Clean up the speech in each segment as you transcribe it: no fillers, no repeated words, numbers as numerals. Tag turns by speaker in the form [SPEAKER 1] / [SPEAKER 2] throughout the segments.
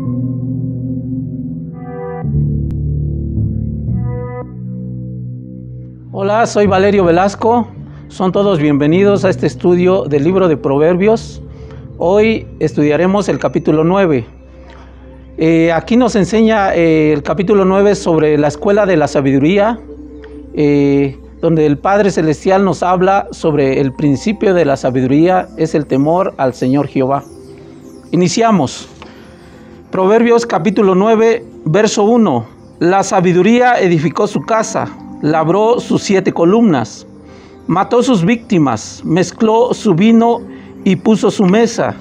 [SPEAKER 1] Hola, soy Valerio Velasco. Son todos bienvenidos a este estudio del libro de Proverbios. Hoy estudiaremos el capítulo 9. Aquí nos enseña el capítulo 9 sobre la escuela de la sabiduría, donde el Padre Celestial nos habla sobre el principio de la sabiduría, es el temor al Señor Jehová. Iniciamos. Proverbios capítulo 9, verso 1. La sabiduría edificó su casa, labró sus 7 columnas, mató sus víctimas, mezcló su vino y puso su mesa.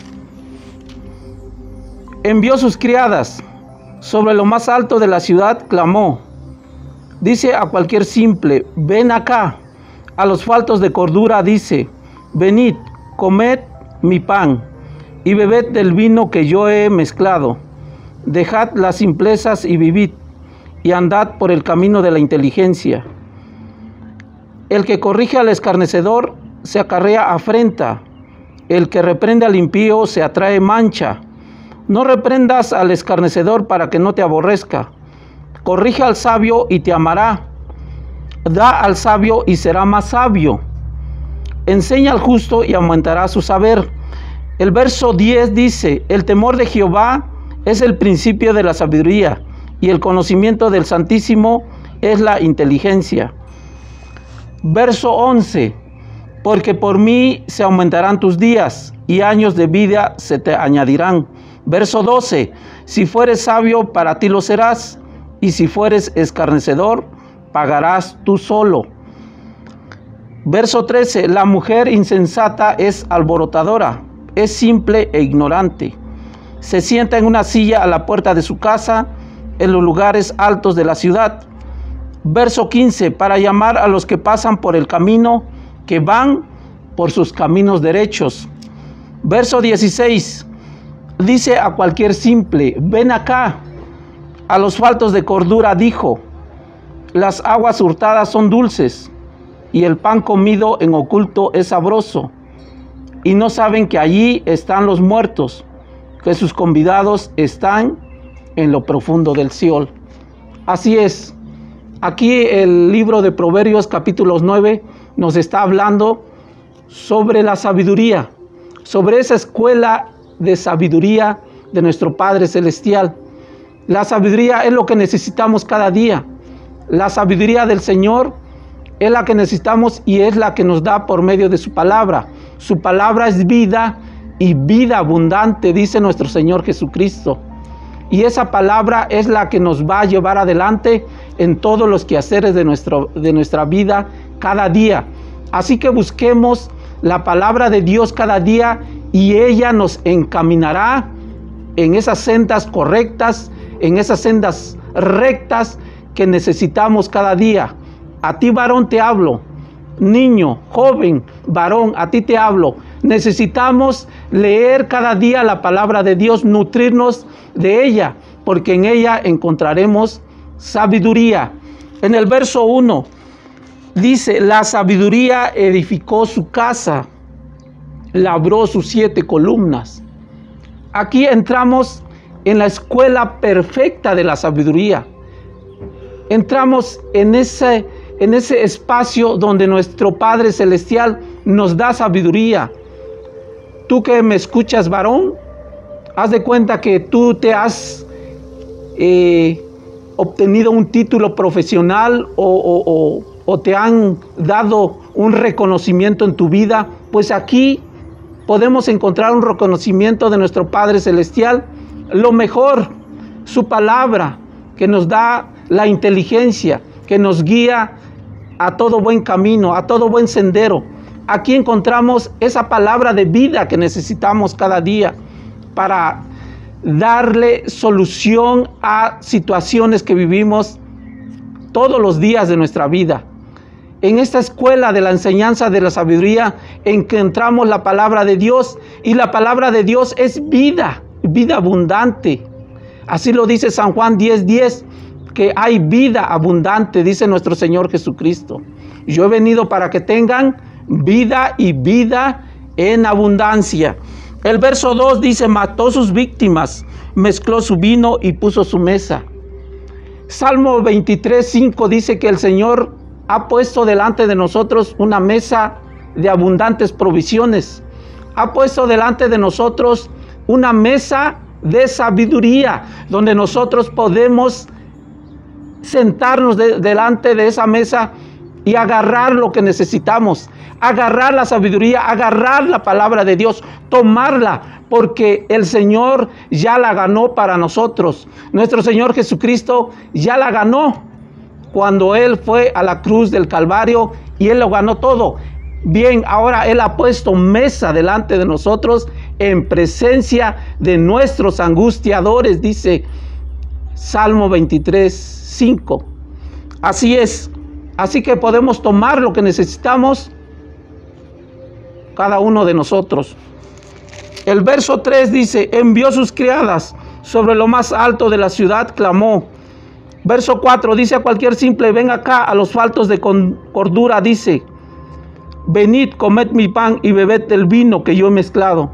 [SPEAKER 1] Envió sus criadas, sobre lo más alto de la ciudad clamó. Dice a cualquier simple, ven acá. A los faltos de cordura dice, venid, comed mi pan y bebed del vino que yo he mezclado. Dejad las simplezas y vivid, y andad por el camino de la inteligencia. El que corrige al escarnecedor se acarrea afrenta, el que reprende al impío se atrae mancha. No reprendas al escarnecedor para que no te aborrezca. Corrige al sabio y te amará. Da al sabio y será más sabio. Enseña al justo y aumentará su saber. El verso 10 dice, el temor de Jehová es el principio de la sabiduría, y el conocimiento del Santísimo es la inteligencia. Verso 11, porque por mí se aumentarán tus días, y años de vida se te añadirán. Verso 12, si fueres sabio, para ti lo serás, y si fueres escarnecedor, pagarás tú solo. Verso 13, la mujer insensata es alborotadora, es simple e ignorante. Se sienta en una silla a la puerta de su casa, en los lugares altos de la ciudad. Verso 15, para llamar a los que pasan por el camino, que van por sus caminos derechos. Verso 16, dice a cualquier simple, ven acá. A los faltos de cordura dijo, las aguas hurtadas son dulces, y el pan comido en oculto es sabroso. Y no saben que allí están los muertos, que sus convidados están en lo profundo del Seol. Así es. Aquí el libro de Proverbios capítulo 9 nos está hablando sobre la sabiduría, sobre esa escuela de sabiduría de nuestro Padre Celestial. La sabiduría es lo que necesitamos cada día. La sabiduría del Señor es la que necesitamos y es la que nos da por medio de su palabra. Su palabra es vida y vida abundante, dice nuestro Señor Jesucristo. Y esa palabra es la que nos va a llevar adelante en todos los quehaceres de nuestra vida cada día. Así que busquemos la palabra de Dios cada día y ella nos encaminará en esas sendas correctas, en esas sendas rectas que necesitamos cada día. A ti, varón, te hablo. Niño, joven, varón, a ti te hablo. Necesitamos leer cada día la palabra de Dios, nutrirnos de ella, porque en ella encontraremos sabiduría. En el verso 1 dice, la sabiduría edificó su casa, labró sus 7 columnas. Aquí entramos en la escuela perfecta de la sabiduría. Entramos en ese espacio donde nuestro Padre Celestial nos da sabiduría. Tú que me escuchas, varón, haz de cuenta que tú te has obtenido un título profesional o te han dado un reconocimiento en tu vida, pues aquí podemos encontrar un reconocimiento de nuestro Padre Celestial, lo mejor, su palabra, que nos da la inteligencia, que nos guía a todo buen camino, a todo buen sendero. Aquí encontramos esa palabra de vida que necesitamos cada día para darle solución a situaciones que vivimos todos los días de nuestra vida. En esta escuela de la enseñanza de la sabiduría encontramos la palabra de Dios, y la palabra de Dios es vida, vida abundante. Así lo dice San Juan 10:10, que hay vida abundante, dice nuestro Señor Jesucristo. Yo he venido para que tengan vida y vida en abundancia. El verso 2 dice, mató sus víctimas, mezcló su vino y puso su mesa. Salmo 23:5 dice que el Señor ha puesto delante de nosotros una mesa de abundantes provisiones. Ha puesto delante de nosotros una mesa de sabiduría, donde nosotros podemos sentarnos delante de esa mesa y agarrar lo que necesitamos, agarrar la sabiduría, agarrar la palabra de Dios, tomarla, porque el Señor ya la ganó para nosotros. Nuestro Señor Jesucristo ya la ganó cuando Él fue a la cruz del Calvario y Él lo ganó todo. Bien, ahora Él ha puesto mesa delante de nosotros en presencia de nuestros angustiadores, dice Salmo 23:5. Así es. Así que podemos tomar lo que necesitamos cada uno de nosotros. El verso 3 dice, envió sus criadas, sobre lo más alto de la ciudad clamó. Verso 4 dice a cualquier simple, ven acá a los faltos de cordura, dice, venid, comed mi pan y bebed el vino que yo he mezclado.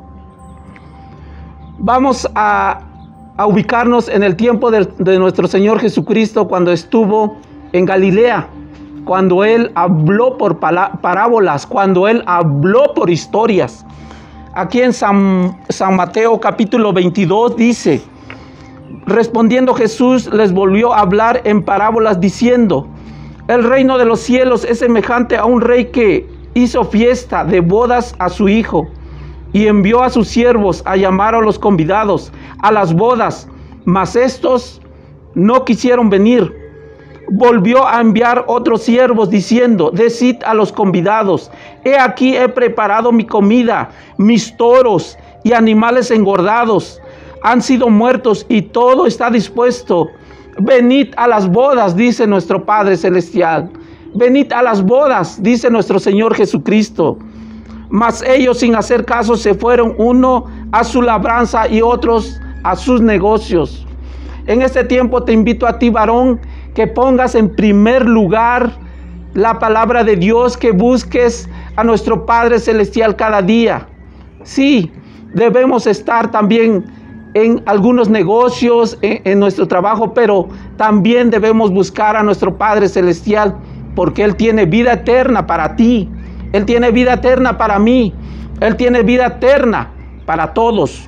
[SPEAKER 1] Vamos a ubicarnos en el tiempo de nuestro Señor Jesucristo cuando estuvo en Galilea, cuando Él habló por parábolas, cuando Él habló por historias. Aquí en San Mateo capítulo 22 dice, respondiendo Jesús les volvió a hablar en parábolas diciendo, el reino de los cielos es semejante a un rey que hizo fiesta de bodas a su hijo y envió a sus siervos a llamar a los convidados a las bodas, mas estos no quisieron venir. Volvió a enviar otros siervos diciendo, decid a los convidados, he aquí he preparado mi comida, mis toros y animales engordados han sido muertos y todo está dispuesto. Venid a las bodas, dice nuestro Padre Celestial. Venid a las bodas, dice nuestro Señor Jesucristo. Mas ellos sin hacer caso se fueron, uno a su labranza y otros a sus negocios. En este tiempo te invito a ti, varón, que pongas en primer lugar la palabra de Dios, que busques a nuestro Padre Celestial cada día. Sí, debemos estar también en algunos negocios, en nuestro trabajo, pero también debemos buscar a nuestro Padre Celestial, porque Él tiene vida eterna para ti, Él tiene vida eterna para mí, Él tiene vida eterna para todos.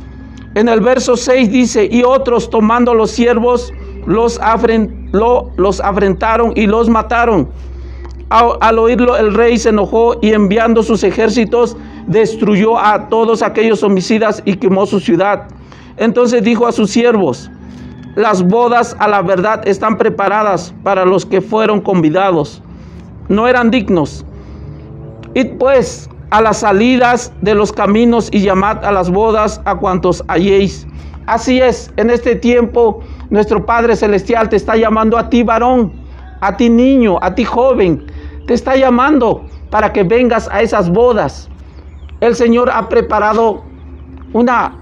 [SPEAKER 1] En el verso 6 dice, y otros tomando los siervos, los afrentaron y los mataron. Al oírlo el rey se enojó y enviando sus ejércitos destruyó a todos aquellos homicidas y quemó su ciudad. Entonces dijo a sus siervos, las bodas a la verdad están preparadas para los que fueron convidados. No eran dignos. Id pues a las salidas de los caminos y llamad a las bodas a cuantos halléis. Así es, en este tiempo nuestro Padre Celestial te está llamando a ti, varón, a ti, niño, a ti, joven. Te está llamando para que vengas a esas bodas. El Señor ha preparado una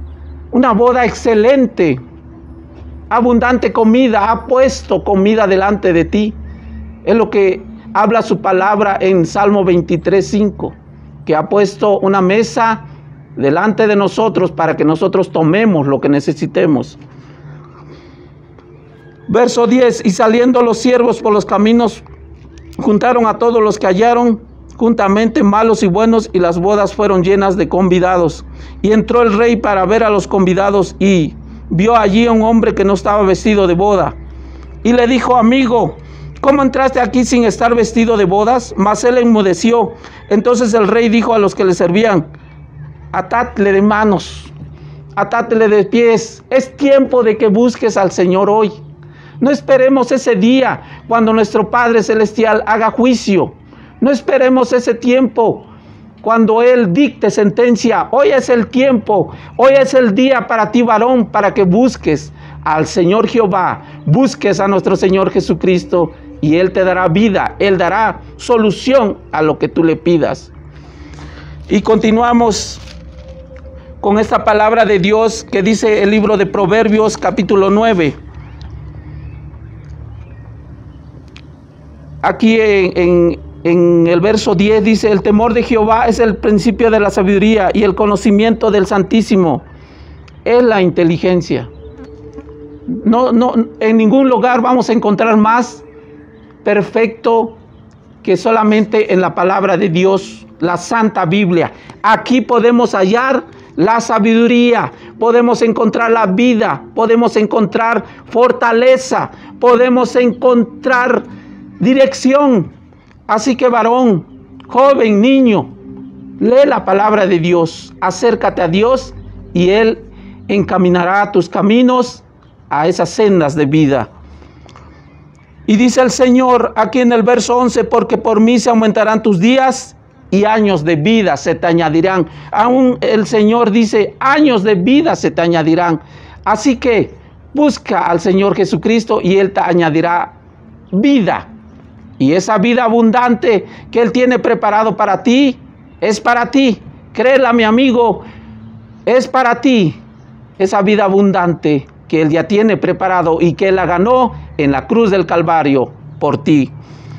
[SPEAKER 1] boda excelente, abundante comida, ha puesto comida delante de ti. Es lo que habla su palabra en Salmo 23:5, que ha puesto una mesa delante de nosotros para que nosotros tomemos lo que necesitemos. Verso 10, y saliendo los siervos por los caminos, juntaron a todos los que hallaron, juntamente malos y buenos, y las bodas fueron llenas de convidados. Y entró el rey para ver a los convidados, y vio allí a un hombre que no estaba vestido de boda. Y le dijo, amigo, ¿cómo entraste aquí sin estar vestido de bodas? Mas él enmudeció. Entonces el rey dijo a los que le servían, atadle de manos, atadle de pies. Es tiempo de que busques al Señor hoy. No esperemos ese día cuando nuestro Padre Celestial haga juicio. No esperemos ese tiempo cuando Él dicte sentencia. Hoy es el tiempo, hoy es el día para ti, varón, para que busques al Señor Jehová, busques a nuestro Señor Jesucristo, y Él te dará vida, Él dará solución a lo que tú le pidas. Y continuamos con esta palabra de Dios que dice el libro de Proverbios capítulo 9. Aquí en En el verso 10 dice, el temor de Jehová es el principio de la sabiduría y el conocimiento del Santísimo es la inteligencia. No, en ningún lugar vamos a encontrar más perfecto que solamente en la palabra de Dios, la Santa Biblia. Aquí podemos hallar la sabiduría, podemos encontrar la vida, podemos encontrar fortaleza, podemos encontrar dirección. Así que varón, joven, niño, lee la palabra de Dios, acércate a Dios y Él encaminará tus caminos a esas sendas de vida. Y dice el Señor aquí en el verso 11, porque por mí se aumentarán tus días y años de vida se te añadirán. Aún el Señor dice, años de vida se te añadirán. Así que busca al Señor Jesucristo y Él te añadirá vida. Y esa vida abundante que Él tiene preparado para ti, es para ti. Créela, mi amigo, es para ti. Esa vida abundante que Él ya tiene preparado y que Él la ganó en la cruz del Calvario por ti.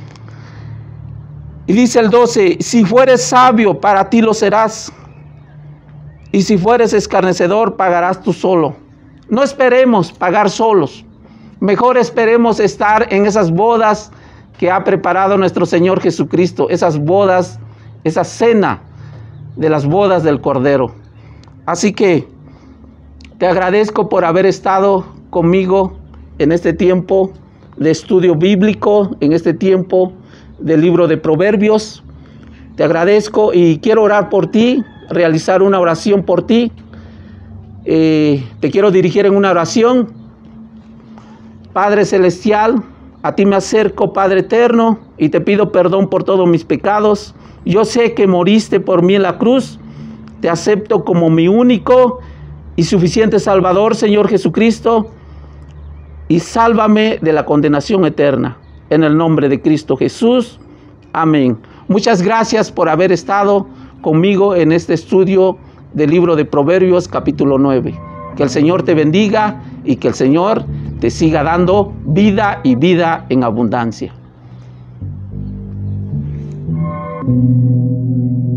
[SPEAKER 1] Y dice el 12, si fueres sabio, para ti lo serás. Y si fueres escarnecedor, pagarás tú solo. No esperemos pagar solos. Mejor esperemos estar en esas bodas que ha preparado nuestro Señor Jesucristo, esas bodas, esa cena de las bodas del Cordero. Así que te agradezco por haber estado conmigo en este tiempo de estudio bíblico, en este tiempo del libro de Proverbios. Te agradezco y quiero orar por ti, realizar una oración por ti. Te quiero dirigir en una oración. Padre Celestial, a ti me acerco, Padre Eterno, y te pido perdón por todos mis pecados. Yo sé que moriste por mí en la cruz. Te acepto como mi único y suficiente Salvador, Señor Jesucristo, y sálvame de la condenación eterna. En el nombre de Cristo Jesús. Amén. Muchas gracias por haber estado conmigo en este estudio del libro de Proverbios, capítulo 9. Que el Señor te bendiga y que el Señor te siga dando vida y vida en abundancia.